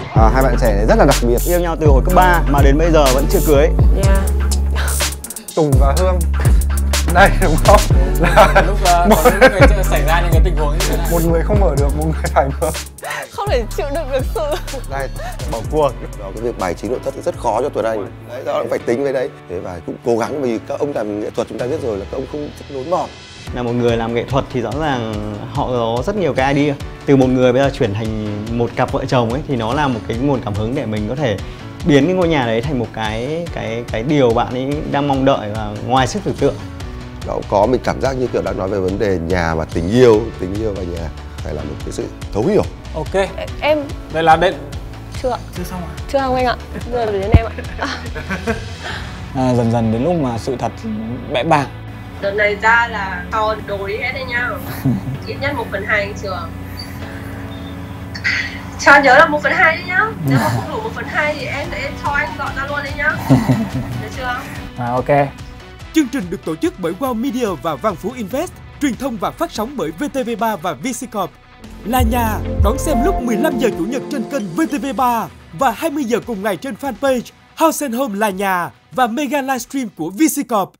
Hai bạn trẻ này rất là đặc biệt, yêu nhau từ hồi cấp 3 mà đến bây giờ vẫn chưa cưới. Tùng và Hương đây đúng không? Là lúc xảy ra những cái tình huống như thế này. Một người không mở được, một người phải mở. Không thể chịu đựng được sự. Đây, bỏ cuộc. Đó, cái việc bài trí nội thất rất khó cho Tuấn Anh. Đấy, đó cũng phải tính với đấy. Thế và cũng cố gắng, vì các ông làm nghệ thuật chúng ta biết rồi là các ông không thích nối mòn. Là một người làm nghệ thuật thì rõ ràng họ có rất nhiều cái idea. Từ một người bây giờ chuyển thành một cặp vợ chồng ấy thì nó là một cái nguồn cảm hứng để mình có thể biến cái ngôi nhà đấy thành một cái điều bạn ấy đang mong đợi và ngoài sức tưởng tượng. Nó cũng có mình cảm giác như kiểu đang nói về vấn đề nhà và tình yêu và nhà phải là một cái sự thấu hiểu. Ok. Em Vậy là đến chưa xong à? chưa không anh ạ. Giờ đến em ạ. Dần dần đến lúc mà sự thật bẽ bàng. Đợt này ra là cho đồ đi hết đấy nhá. Ít nhất 1/2 trường. Cho nhớ là 1/2 đấy nhá. Nếu mà không đủ 1/2 thì em sẽ cho anh dọn ra luôn đấy nhá. Được chưa? Ok. Chương trình được tổ chức bởi Wow Media và Văn Phú Invest, truyền thông và phát sóng bởi VTV3 và VCCorp. Là nhà, đón xem lúc 15 giờ Chủ nhật trên kênh VTV3 và 20 giờ cùng ngày trên fanpage House & Home là nhà và mega livestream của VCCorp.